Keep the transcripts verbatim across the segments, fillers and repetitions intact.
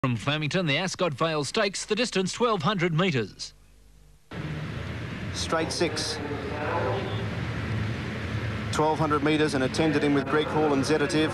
From Flemington, the Ascot Vale Stakes, the distance twelve hundred metres. Straight six. twelve hundred metres and attended in with Greg Hall and Zedative.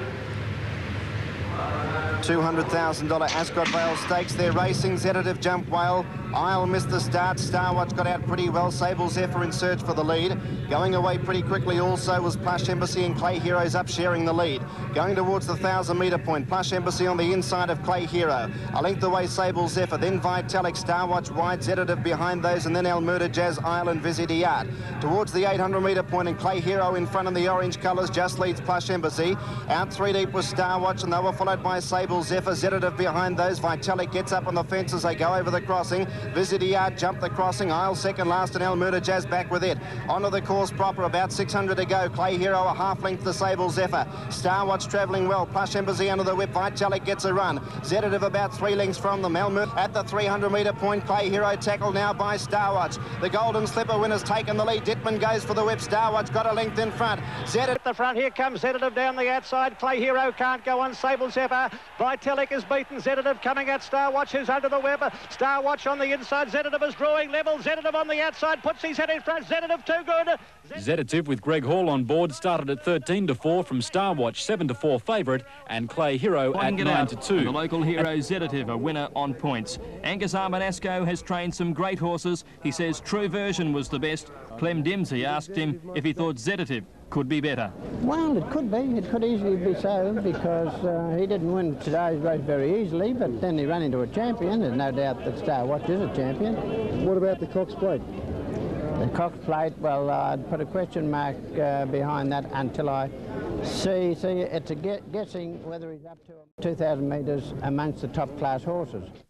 two hundred thousand dollar Ascot Vale Stakes. They're racing. Zedative jumped well. Isle missed the start. Starwatch got out pretty well. Sable Zephyr in search for the lead. Going away pretty quickly also was Plush Embassy, and Clay Hero's up sharing the lead. Going towards the one thousand metre point. Plush Embassy on the inside of Clay Hero. A length away Sable Zephyr. Then Vitalik, Starwatch wide, Zedative behind those, and then Almurda, Jazz, Isle and Visidiart. Towards the eight hundred metre point, and Clay Hero in front of the orange colours just leads Plush Embassy. Out three deep was Starwatch, and they were followed by Sable Zephyr. Zedative behind those. Vitalik gets up on the fence as they go over the crossing. Visidiart jumped the crossing. Isle second last, and Almurda, Jazz back with it. Onto the course proper, about six hundred to go. Clay Hero a half length to Sable Zephyr. Starwatch travelling well. Plush Embassy under the whip. Vitalik gets a run. Zedative about three lengths from them. Almurda at the three hundred metre point. Clay Hero tackled now by Starwatch. The Golden Slipper winner's taken the lead. Dittman goes for the whip. Starwatch got a length in front. Zedative at the front. Here comes Zedative down the outside. Clay Hero can't go on. Sable Zephyr. Vitalik is beaten. Zedative coming at Starwatch, who's under the whip. Starwatch on the inside. Zedative is drawing level. Zedative on the outside puts his head in front. Zedative too good. Zedative with Greg Hall on board started at thirteen to four from Starwatch, seven to four favourite, and Clay Hero at nine to two. The local hero Zedative, a winner on points. Angus Armanasco has trained some great horses. He says True Version was the best. Clem Dempsey asked him if he thought Zedative could be better. Well, it could be. It could easily be so, because uh, he didn't win today's race very easily, but then he ran into a champion. There's no doubt that Starwatch is a champion. What about the Cox Plate? The Cox Plate, well, uh, I'd put a question mark uh, behind that until I see, see it's a guessing whether he's up to two thousand metres amongst the top class horses.